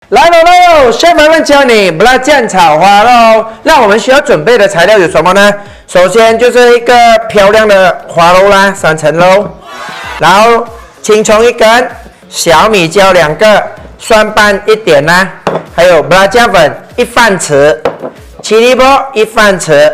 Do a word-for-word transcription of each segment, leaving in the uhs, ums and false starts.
来喽来喽，小朋友们教你不辣酱炒花喽。那我们需要准备的材料有什么呢？首先就是一个漂亮的花肉啦，三层肉，然后青葱一根，小米椒两个，蒜瓣一点啦，还有不辣酱粉一饭匙，奇力波一饭匙。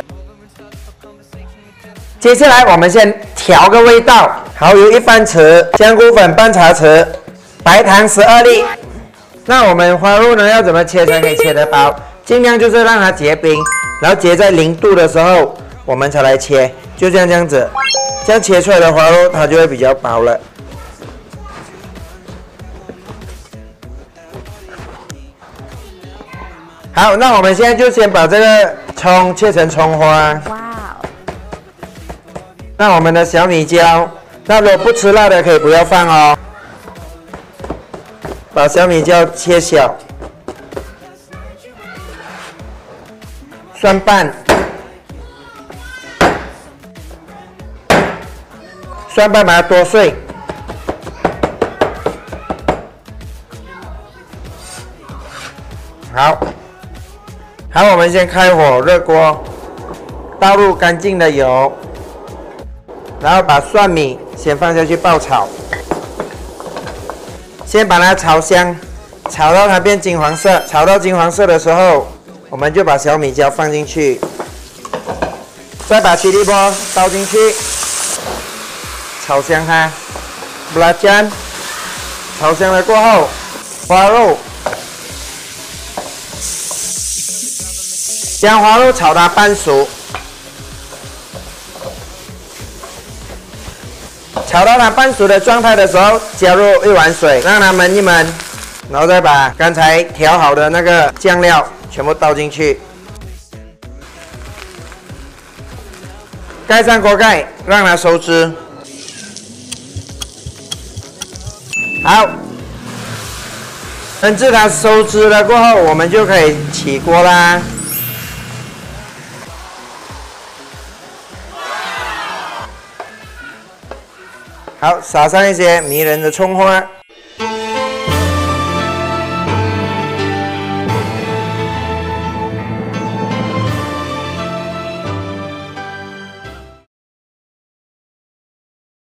接下来我们先调个味道，蚝油一饭匙，香菇粉半茶匙，白糖十二粒。那我们花肉呢要怎么切才可以切得薄？尽量就是让它结冰，然后结在零度的时候，我们才来切，就这样这样子，这样切出来的花肉它就会比较薄了。好，那我们现在就先把这个葱切成葱花。哇哦！那我们的小米椒，那如果不吃辣的可以不要放哦。把小米椒切小，蒜瓣，蒜瓣把它剁碎，好，好，我们先开火热锅，倒入干净的油，然后把蒜米先放下去爆炒。先把它炒香，炒到它变金黄色。炒到金黄色的时候，我们就把小米椒放进去，再把奇力波倒进去，炒香它。不辣酱，炒香了过后，花肉，将花肉炒它半熟。炒到它半熟的状态的时候，加入一碗水，让它焖一焖，然后再把刚才调好的那个酱料全部倒进去，盖上锅盖，让它收汁。好，等至它收汁了过后，我们就可以起锅啦。好，撒上一些迷人的葱花，